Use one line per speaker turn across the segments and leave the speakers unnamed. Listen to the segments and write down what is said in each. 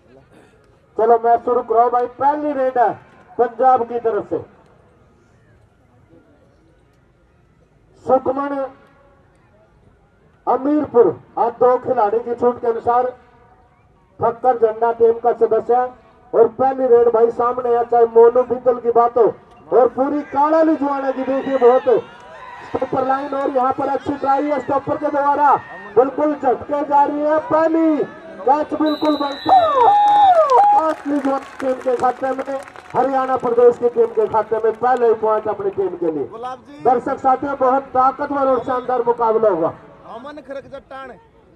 चलो मैच शुरू कराओ भाई। पहली रेड है पंजाब की तरफ से। सुकमन अमीरपुर आज 2 खिलाड़ी की छूट के अनुसार फक्कर झंडा टीम का सदस्य। और पहली रेड भाई सामने है, चाहे मोनू बीतल की बात हो और पूरी काला लिजवाना की। देखिए बहुत स्टॉपर लाइन और यहाँ पर अच्छी ट्राई है स्टॉपर के द्वारा, बिल्कुल झटके जा रही है। पहली कैच बिल्कुल बनती है टीम के खाते में, हरियाणा प्रदेश की टीम के खाते में पहले पॉइंट अपनी टीम के लिए। दर्शक साथियों बहुत ताकतवर और शानदार मुकाबला होगा।
अमन खरक जट्टान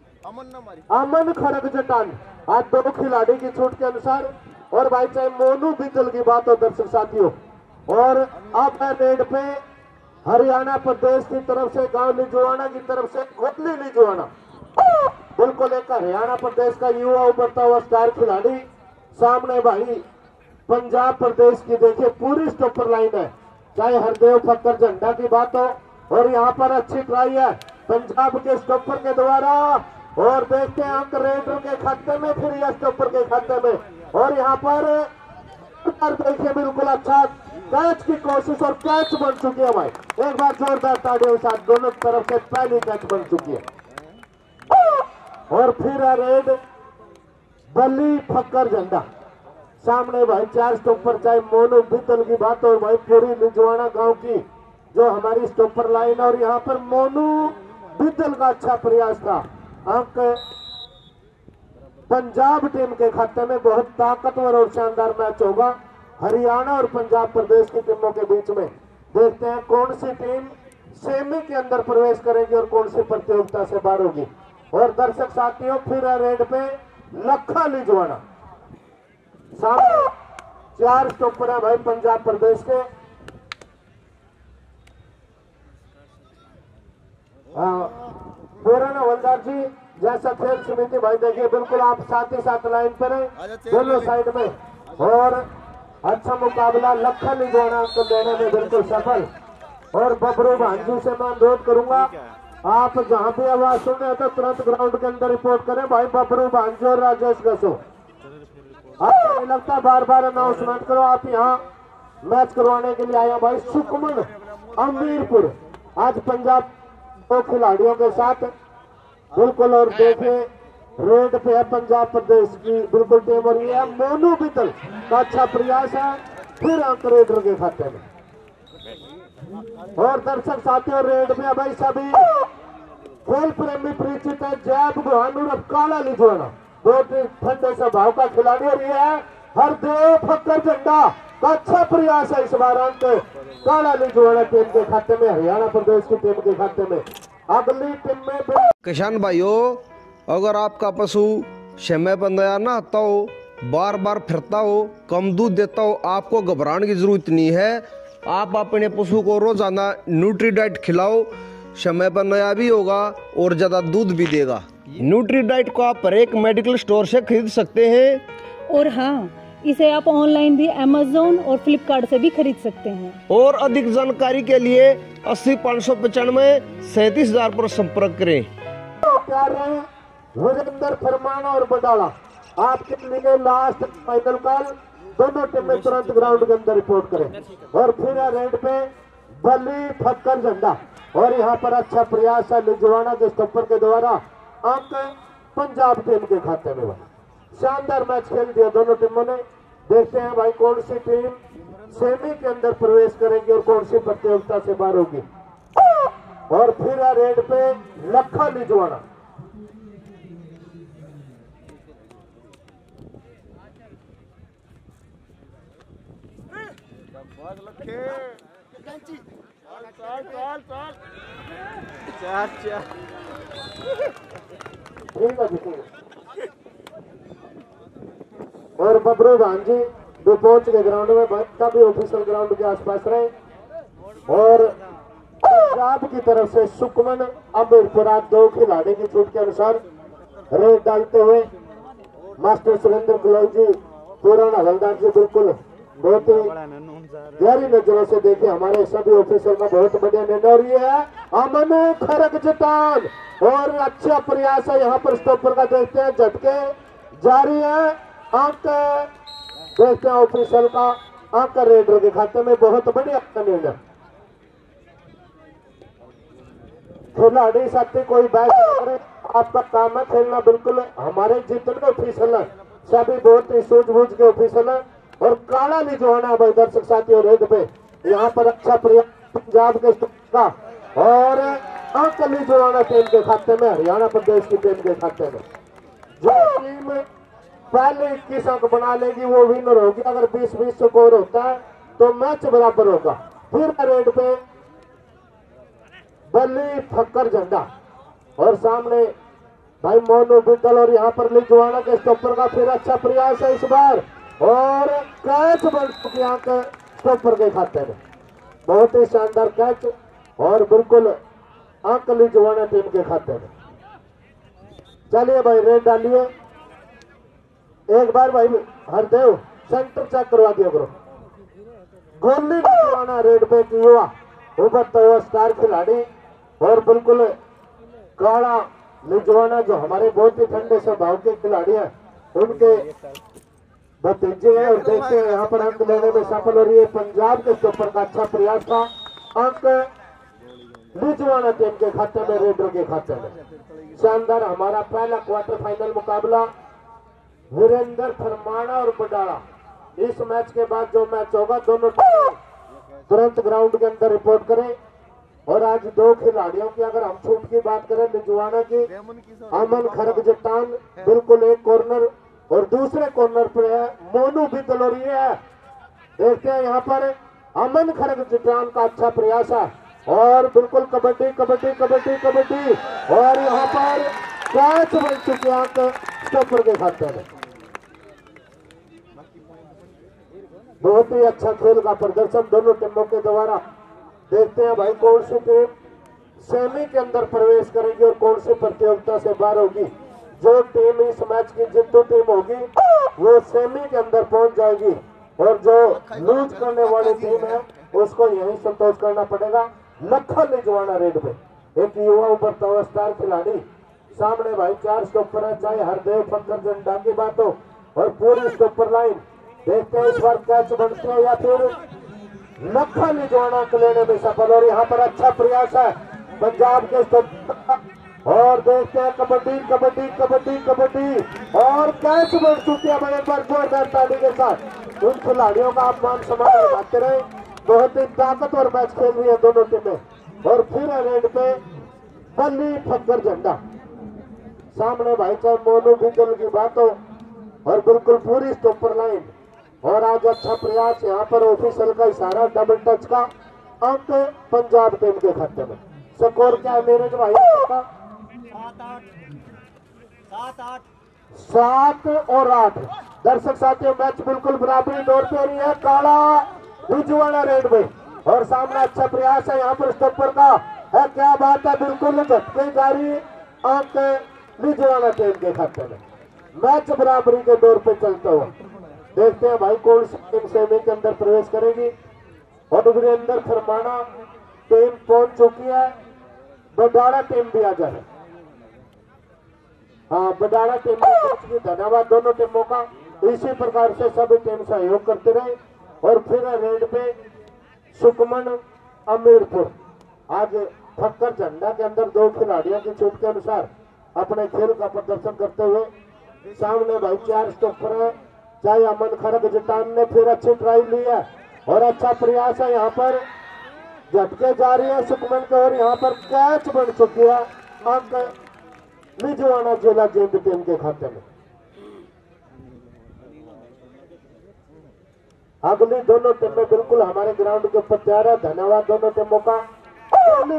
आज 2 खिलाड़ी की छूट के अनुसार। और भाई चाहे मोनू बीतल की बात हो दर्शक साथियों। और अब रेड पे हरियाणा प्रदेश की तरफ से गांव लिजवाना की तरफ से गोतली लिजवाना, बिल्कुल एक हरियाणा प्रदेश का युवा उभरता हुआ स्टार खिलाड़ी। सामने भाई पंजाब प्रदेश की देखिए पूरी स्टॉपर लाइन है, चाहे हरदेव फक्कर झंडा की बात हो। और यहाँ पर अच्छी ट्राई है पंजाब के स्टॉपर के द्वारा। और देखते हैं अंक रेडर के खाते में, फिर यह स्टॉपर के खाते में। और यहाँ पर देखिए बिल्कुल अच्छा कैच की कोशिश और कैच बन चुकी है भाई। एक बार जोरदार तालियों के साथ दोनों तरफ से पहली कैच बन चुकी है। और फिर है रेड बल्ली फक्कर झंडा। सामने भाई 4 स्टॉपर, चाहे मोनू बीतल की बात हो भाई पूरी लिजवाना गांव की जो हमारी स्टॉपर लाइन। और यहाँ पर मोनू बीतल का अच्छा प्रयास था। अंक पंजाब टीम के खाते में। बहुत ताकतवर और शानदार मैच होगा हरियाणा और पंजाब प्रदेश की टीमों के बीच में। देखते हैं कौन सी टीम सेमी के अंदर प्रवेश करेगी और कौन सी प्रतियोगिता से बाहर होगी। और दर्शक साथियों फिर है रेड पे लखा लिजवाना। सामने 4 स्टॉपर है भाई पंजाब प्रदेश के। पूरण हवलदार जी जैसा खेल समिति भाई देखिए बिल्कुल आप साथ ही साथ लाइन पर है दोनों साइड में। और अच्छा मुकाबला लखा लिजवाना को देने में बिल्कुल सफल। और बबरू भांजू से मैं अनुरोध करूंगा आप जहां भी आवाज सुने तो तुरंत ग्राउंड के अंदर रिपोर्ट करें भाई। बबरू भांजू और राजेश गसो आपको नहीं लगता बार बार अनाउंसमेंट करो, आप यहाँ मैच करवाने के लिए आए भाई। सुकमन अमीरपुर आज पंजाब 2 खिलाड़ियों के साथ बिल्कुल। और देखिए रेड पे है पंजाब प्रदेश की बिल्कुल टीम। और ये है मोनू बीतल का अच्छा प्रयास है, फिर अंक रेडर के खाते में। और दर्शक साथियों रेड में भाई सभी खेल प्रेमी परिचित है जैब गुहानूर और काला लिजवाना, बहुत ही ठंडे स्वभाव का खिलाड़ी। और ये है हरदेव फक्कर झंडा का अच्छा प्रयास है इस बार अंक काला लिजवाना टीम के खाते में, हरियाणा प्रदेश की टीम के खाते में। अगली टीम में
किसान भाइयों अगर आपका पशु समय पर नया ना आता हो, बार बार फिरता हो, कम दूध देता हो, आपको घबराने की जरूरत नहीं है। आप अपने पशु को रोजाना न्यूट्री डाइट खिलाओ, समय पर नया भी होगा और ज्यादा दूध भी देगा। न्यूट्री डाइट को आप हर एक मेडिकल स्टोर से खरीद सकते हैं।
और हाँ, इसे आप ऑनलाइन भी Amazon और फ्लिपकार्ट से भी खरीद सकते हैं।
और अधिक जानकारी के लिए 80 595 37,000 पर संपर्क करें।
वीरेंद्र फरमान और बडाला आपके लिए लास्ट फाइनल कॉल। दोनों टीमें तुरंत ग्राउंड के अंदर रिपोर्ट करें। और फिर रेड पे बल्ली फक्कर झंडा। और यहाँ पर अच्छा प्रयास है लिजवाना के स्टॉपर के द्वारा, अंक पंजाब टीम के खाते में। शानदार मैच खेल दिया दोनों टीमों ने। देखते हैं भाई कौन सी टीम सेमी के अंदर प्रवेश करेगी और कौन सी प्रतियोगिता से बाहर होगी। और फिर रेड पे लखा लिजवाना। ठीक है। और बबरू भांजी जो पहुंच गए ग्राउंड में, का भी ऑफिशियल ग्राउंड के आसपास रहे। और पंजाब की तरफ से सुकमन अमीरपुर 2 खिलाड़ी की छूट के अनुसार रेड डालते हुए मास्टर सुरेंद्र गुलाव जी, पूरण हवलदार जी बिल्कुल बहुत ही गहरी नजरों से देखे हमारे सभी ऑफिसर का बहुत बढ़िया निर्णय। और ये है अमन खरक जटान और अच्छा प्रयास है यहाँ पर स्टॉपर का। देखते हैं झटके जारी है अंक देखते हैं ऑफिशियल का अंक रेडर के खाते में। बहुत बढ़िया निर्णय। खिलाड़ी साथी कोई बहस नहीं करे, आपका काम है खेलना। बिल्कुल हमारे जितने ऑफिशियल है सभी बहुत ही सूझबूझ के ऑफिशियल है। और काला लिजवाना भाई दर्शक साथियों रेड पे यहाँ पर अच्छा प्रयास पंजाब के का और अंक लिजवाना टीम के खाते में, हरियाणा प्रदेश की टीम के खाते में। जो टीम पहले 21 अंक बना लेगी वो विनर होगी। अगर 20-20 स्कोर होता है तो मैच बराबर होगा। फिर रेड पे बल्ली फक्कर झंडा और सामने भाई मोनू बिदल और यहाँ पर लिजवाना के स्टॉपर का फिर अच्छा प्रयास है इस बार और कैच बन चुकी अंक स्टॉपर के खाते में। बहुत ही शानदार कैच और बिल्कुल अंक लिजवाना टीम के खाते में। चलिए भाई रेड डालिए एक बार भाई। हरदेव सेंटर चेक करवा दिया करो। गोली लिजवाना रेड पे की हुआ उभरता हुआ स्टार खिलाड़ी और बिल्कुल काला लिजवाना जो हमारे बहुत ही ठंडे स्वभाव के खिलाड़ी हैं उनके भतीजे हैं। और देखते हैं यहाँ पर अंक लेने में सफल हो रही है पंजाब के स्टॉपर का अच्छा प्रयास था। अंक लिजवाना टीम के खाते में, रेडर के खाते में। शानदार हमारा पहला क्वार्टर फाइनल मुकाबला वीरेंद्र फरमाना और बडाला। इस मैच के बाद जो मैच होगा दोनों तुरंत ग्राउंड के अंदर रिपोर्ट करें। और आज दो खिलाड़ियों की अगर हम छूट की बात करें, लिजवाना की अमन खरग जटान बिल्कुल एक कॉर्नर और दूसरे कॉर्नर पे है मोनू बिदल। और ये है देखते हैं यहाँ पर अमन खरग जटान का अच्छा प्रयास है और बिल्कुल कबड्डी कबड्डी कबड्डी कबड्डी और यहाँ पर कैच बन चुके अंक स्टॉपर के खाते में। बहुत ही अच्छा खेल का प्रदर्शन दोनों टीमों के द्वारा। देखते हैं भाई कौन सी टीम सेमी के अंदर प्रवेश करेगी और कौन सी प्रतियोगिता से बाहर होगी। जो टीम इस मैच की जीतू टीम होगी वो सेमी के अंदर पहुंच जाएगी और जो लूज करने वाली टीम है उसको यही संतोष करना पड़ेगा। लखन लिजवाना रेड पे एक युवा उभरता हुआ स्टार खिलाड़ी। सामने भाई 4 स्टॉपर है, चाहे हरदेव फक्कर झंडा की बात हो और पूरी स्टॉपर लाइन। देखते हैं इस बार कैच बनते हैं या फिर लखन लिजवाना लेने में सफल। और यहाँ पर अच्छा प्रयास है पंजाब के स्टॉपर और देखते हैं कबड्डी कबड्डी कबड्डी कबड्डी और कैच बन चुकी है भाई। एक बार जोरदार ताली के साथ उन खिलाड़ियों का आप मान सम्मान दिखाते रहे। बहुत ही ताकतवर मैच खेल रही है दोनों टीमें। और फिर रेड पे बल्ली फक्कर झंडा। सामने भाई चाहे मोनू बिदल की बात हो और बिल्कुल पूरी स्टॉपर लाइन। और आज अच्छा प्रयास यहाँ पर ऑफिसर का इशारा डबल टच का अंक पंजाब टीम के खाते में। स्कोर क्या है मेरे भाई का? 7 और 8। दर्शक साथियों मैच बिल्कुल बराबरी दौर पे रही है। काला लिजवाना रेड में और सामने अच्छा प्रयास है यहाँ पर स्टॉपर का है। क्या बात है, बिल्कुल झटके जारी अंक लिजवाना टीम के खाते में। मैच बराबरी के दौर पे चलता हुआ देखते हैं भाई कौन सी टीम सेमी के अंदर प्रवेश करेगी। और वीरेंद्र फरमाना टीम पहुंच चुकी है। बडाड़ा टीम भी आ जाए। हाँ बडाड़ा टीम पहुंच गई। धन्यवाद दोनों टीमों का। इसी प्रकार से सभी टीम सहयोग करते रहे। और फिर रेड पे सुकमन अमीरपुर। आज फक्कर झंडा के अंदर 2 खिलाड़ियों की छूट के अनुसार अपने खेल का प्रदर्शन करते हुए सामने भाई 4 स्टॉपर है, चाहे अमन खरग जटान ने फिर अच्छी ट्राई ली है और अच्छा प्रयास है। यहाँ पर झटके जा रही है सुकमन के और यहाँ पर कैच बन चुकी है अंक लिजवाना जिला जींद टीम के खाते में। अगली दोनों टीमें बिल्कुल हमारे ग्राउंड के ऊपर तैयार है। धन्यवाद दोनों टीमों का। गोली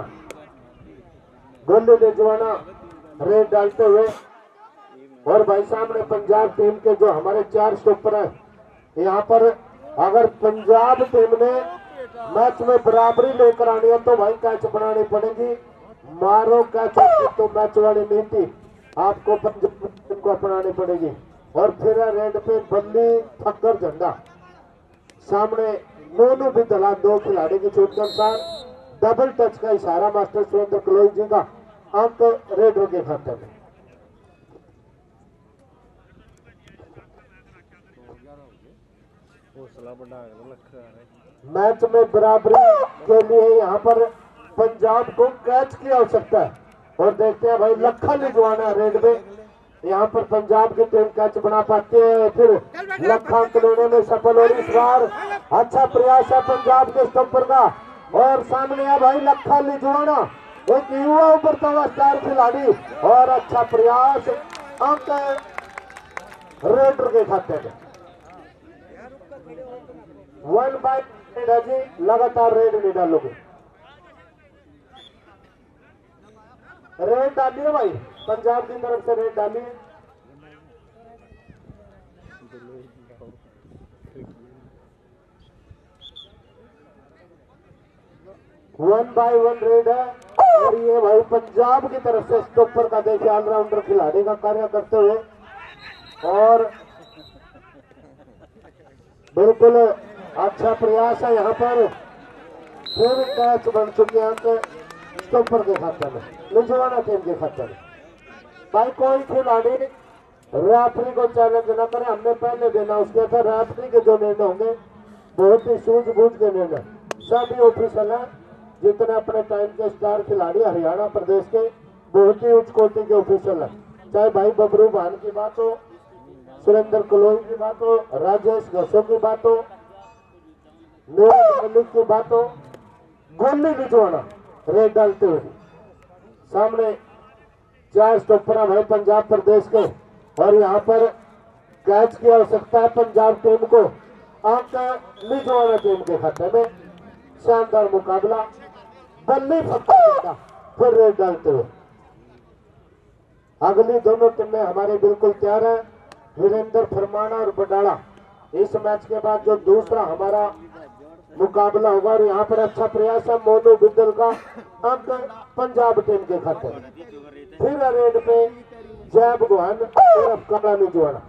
लिजवाना रेड डालते हुए और भाई सामने पंजाब टीम के जो हमारे 4 स्टॉपर हैं। यहाँ पर अगर पंजाब टीम ने मैच में बराबरी लेकर आनी है तो भाई कैच बनानी पड़ेगी। मारो कैच तो मैच वाली नीति आपको पंजाब टीम को अपनानी पड़ेगी। और फिर रेड पे बल्ली फक्कर झंडा। सामने मोनू बिदला 2 खिलाड़ी की छूट के अनुसार डबल टच का इशारा मास्टर सुरेंद्र कलोई जी का अंक रेडर के खाते में। मैच में बराबरी के लिए यहाँ पर पंजाब को कैच की आवश्यकता है। और देखते हैं भाई लखा लिजवाना रेड में यहाँ पर पंजाब की टीम कैच बना पाती है, फिर लखा अंक लेने में सफल। और इस बार अच्छा प्रयास है पंजाब के स्टॉपर का। और सामने है भाई लखा लिजवाना, एक युवा उभरता हुआ स्टार खिलाड़ी। और अच्छा प्रयास, अंक रेडर के खाते में 1 बाय जी। लगातार रेड नहीं डालोगे, रेड डालिए भाई, पंजाब की तरफ से रेड डालिए। 1 बाय 1 रेड है। और ये भाई पंजाब की तरफ से स्टॉपर का देखिए ऑलराउंडर खिलाड़ी का कार्य करते हुए। और बिल्कुल अच्छा प्रयास है यहाँ पर, फिर कैच बन चुके हैं अंक स्टॉपर के खाते में, लिजवाना टीम के खाते में। भाई कोई खिलाड़ी रेफरी को चैलेंज न करे, हमने पहले देना उसके था। रेफरी के जो निर्णय होंगे बहुत ही सूझबूझ के निर्णय, सभी ऑफिशियल है जितने अपने टाइम के स्टार खिलाड़ी हरियाणा प्रदेश के, बहुत ही उच्च कोटि के ऑफिशियल है। चाहे भाई बबरू भान की बात हो, सुरेंद्र कलोई की बात हो, राजेश घसो की बात हो, नीरज मलिक की बात हो, गोली लिजवाना रेड डालते हुए। सामने 4 स्टॉपर है भाई पंजाब प्रदेश के। और यहाँ पर कैच की आवश्यकता है पंजाब टीम को, अंक लिजवाना टीम के खाते में। शानदार मुकाबला, बल्ली फक्का फिर रेड डालते हुए। अगली दोनों टीमें हमारे बिल्कुल तैयार है, वीरेंद्र फरमाना और बडाला। इस मैच के बाद जो दूसरा हमारा मुकाबला होगा, और यहाँ पर अच्छा प्रयास है मोनू बिद्दल का, अंक पंजाब टीम के खाते। फिर रेड पे जैब गोहन और कमला लिजवाना।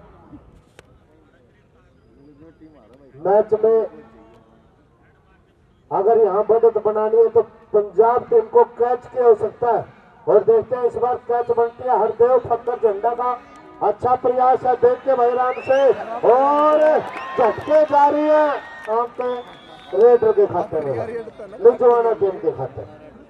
मैच में अगर यहाँ बढ़त बनानी है तो पंजाब टीम को कैच की आवश्यकता है। और देखते हैं इस बार कैच बनती है हरदेव फक्कर झंडा का। अच्छा प्रयास है, देख के भाई राम से, और झटके जा रही है, अंक रेडर के खाते में, लिजवाना टीम के खाते।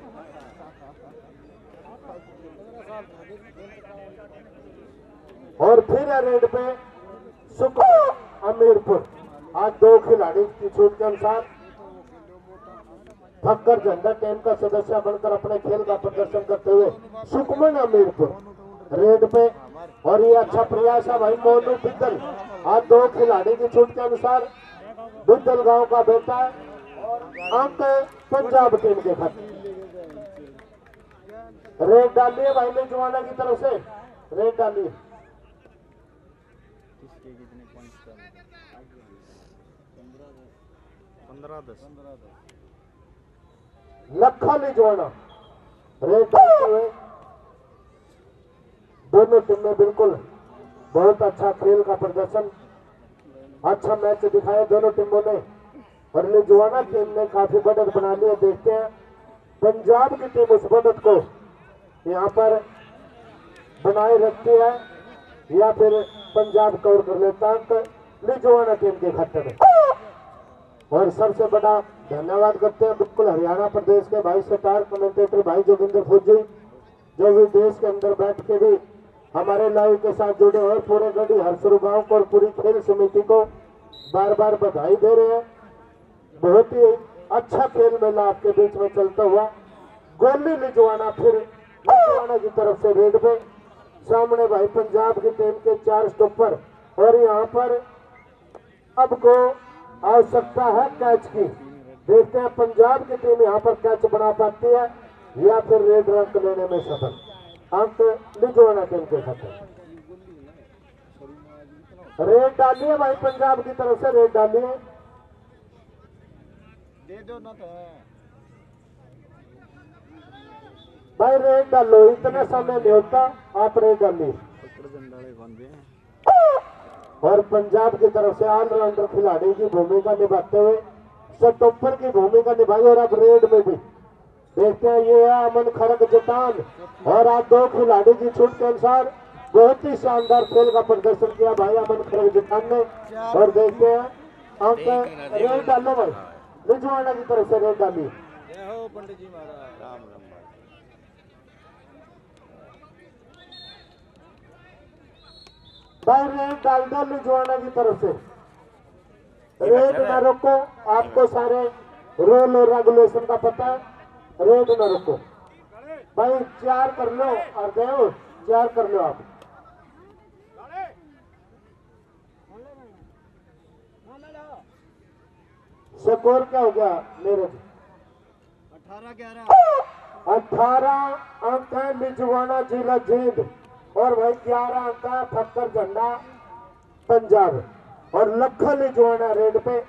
और फिर है रेड पे सुकमा अमीरपुर। आज 2 खिलाड़ी की छूट के अनुसार फक्कर झंडा टीम का सदस्य बनकर अपने खेल का प्रदर्शन करते हुए सुकमन अमीरपुर रेड पे। और ये अच्छा प्रयास है भाई मोनू बिद्दल। आज 2 खिलाड़ी की छूट के अनुसार बिद्दल गांव का बेटा है, और अंक पंजाब टीम के खाते। रेड डालिए भाई लिजवाना की तरफ से, रेड डालिए। लखा लिजवाना रेड डालते हुए। दोनों टीमें बिल्कुल बहुत अच्छा खेल का प्रदर्शन, अच्छा मैच दिखाया दोनों टीमों ने। और लिजवाना टीम ने काफी बढ़त बना ली है। देखते हैं पंजाब की टीम उस बढ़त को यहाँ पर बनाए रखती है या फिर पंजाब कवर कर लेता है लिजवाना टीम के खाते में। और सबसे बड़ा धन्यवाद करते हैं बिल्कुल हरियाणा प्रदेश के भाई स्टार कमेंटेटर भाई जोगिंदर फौजी, जो भी देश के अंदर बैठ के भी हमारे लाइव के साथ जुड़े और पूरे गढ़ी हरसरू गांव को और पूरी खेल समिति को बार बार बधाई दे रहे हैं। बहुत ही अच्छा खेल मेला आपके बीच में चलता हुआ। गोली लिजवाना फिर लिजवाना की तरफ से रेड पे। सामने भाई पंजाब की टीम के 4 स्टॉपर। और यहाँ पर अब को आवश्यकता है कैच की। देखते हैं पंजाब की टीम यहाँ पर कैच बना पाती है या फिर रेड अंक लेने में सफल। अंक लिजवाना टीम के खाते। रेड डालिए भाई पंजाब की तरफ से, रेड डालिए। भाई रेड डालो, इतना समय नहीं होता, आप रेड डालिए। और पंजाब की तरफ से ऑलराउंडर खिलाड़ी की भूमिका निभाते हुए स्टॉपर की भूमिका निभाई। और अब रेड में भी देखते हैं ये है अमन खड़ग जटान। और आज 2 खिलाड़ी की छूट के अनुसार बहुत ही शानदार खेल का प्रदर्शन किया भाई अमन खड़ग जटान ने। और देखते हैं अंक रेड डालो भाई, रिजवाना की तरफ से रेड डालिए।
पंडित जी महाराज राम राम
भाई रेड डाल दो रिजवाना की तरफ से, रेड ना रोको। आपको सारे रूल और रेगुलेशन का पता है, रेड ना रोको भाई। 4 कर लो और देव 4 कर लो आप। स्कोर क्या हो गया नीरज? 18 अंक है लिजवाना जिला जींद, और भाई 11 अंक है फक्कर झंडा पंजाब, और लखन लिजवाना रेड पे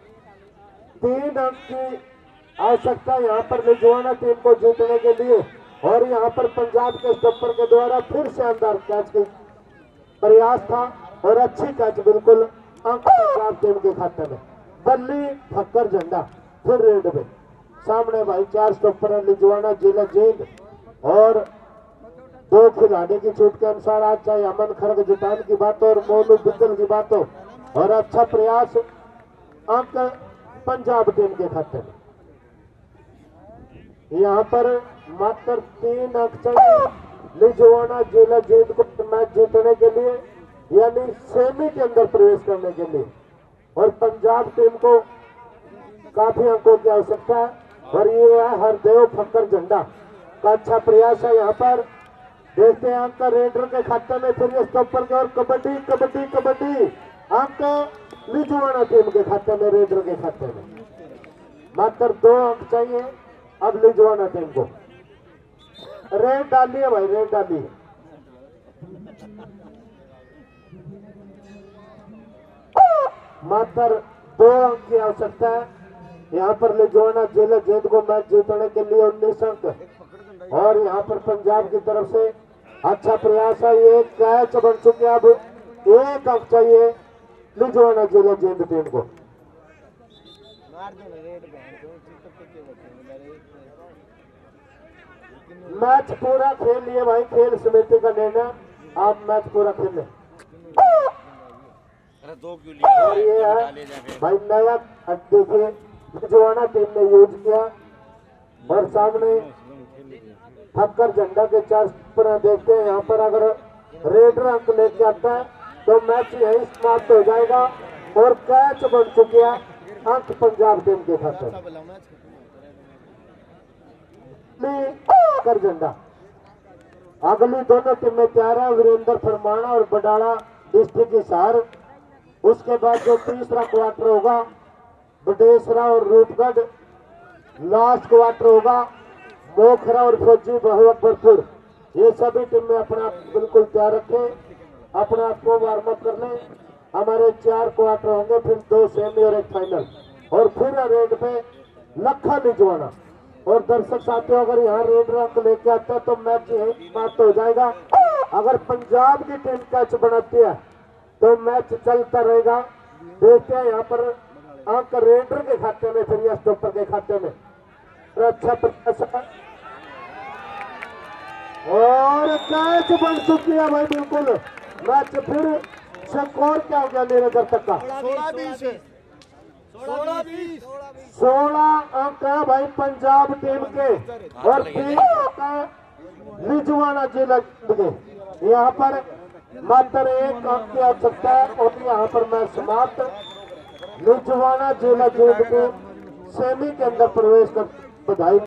3 अंक की आवश्यकता यहाँ पर लिजवाना टीम को जीतने के लिए। और यहाँ पर पंजाब के स्टॉपर के द्वारा फिर शानदार कैच की प्रयास था, और अच्छी कैच बिल्कुल अंक पंजाब टीम के खाते में। बल्ली फक्कर झंडा फिर रेड पे सामने भाई 4 स्टॉपर है लिजवाना जिला जींद, और 2 खिलाड़ी की छूट के अनुसार आज चाहे अमन खरग जुटान की बात हो और मोनू बिंदल की बात हो, और अच्छा प्रयास अंक पंजाब टीम के खाते में। यहाँ पर मात्र 3 अंक चाहिए लिजवाना जिला जींद को मैच जीतने के लिए, यानी सेमी के अंदर प्रवेश करने के लिए, और पंजाब टीम को काफी अंकों की आवश्यकता है। और ये है हरदेव फक्कर झंडा का अच्छा प्रयास है। यहाँ पर देखते हैं अंक रेडर के खाते में, फिर ये स्टॉपर के, और कबड्डी कबड्डी कबड्डी अंक लिजवाना टीम के खाते में, रेडर के खाते में मात्र 2 अंक चाहिए अब लिजवाना टीम को। रेड डालिए भाई, रेड डालिए। मात्र 2 अंक की आवश्यकता है यहाँ पर लिजवाना जिला जींद को मैच जीतने के लिए 19 अंक, और यहाँ पर पंजाब की तरफ से अच्छा प्रयास है। ये कैच बन चुके, अब 1 अंक चाहिए लिजवाना जिला जींद टीम को। मैच पूरा खेल लिए भाई, खेल समिति का निर्णय, आप मैच पूरा खेलें। और ये है भाई नया देखिए लिजवाना टीम ने यूज किया, और सामने फक्कर झंडा के 4 स्टॉपर देखते हैं। यहाँ पर अगर रेडर अंक लेके आता है तो मैच यही समाप्त हो जाएगा, और कैच बन चुके हैं अंक पंजाब टीम के खाते। फक्कर झंडा अगली दोनों टीमें तैयार है, वीरेंद्र फरमाना और बडाला डिस्ट्रिक्ट हिसार। उसके बाद जो तीसरा क्वार्टर होगा बडेसरा और रूपगढ़, लास्ट क्वार्टर होगा मोखरा और फौजी बहुअकबरपुर। ये सभी टीमें अपना बिल्कुल तैयार रखें, अपने आप को वार्म अप कर लें। हमारे 4 क्वार्टर होंगे, फिर 2 सेमी और 1 फाइनल, और फिर रेड पे लखन लिजवाना। और दर्शक साथियों, अगर यहाँ रेड अंक लेके आता है तो मैच यही समाप्त हो जाएगा। अगर पंजाब की टीम कैच बनाती है तो मैच चलता रहेगा। देखते हैं यहाँ पर अंक रेडर के खाते में, फिर या स्टॉपर के खाते में। तो अच्छा प्रयास है, और कैच बन चुकी है भाई बिल्कुल। मैच फिर स्कोर क्या हो गया मेरे दर तक का? 16 अंक है भाई पंजाब टीम के, और 3 अंक है लिजवाना जिला के। यहाँ पर मात्र 1 अंक की आवश्यकता है, और यहाँ पर मैच समाप्त। लिजवाना जिला जीत के सेमी के अंदर प्रवेश कर बधाई।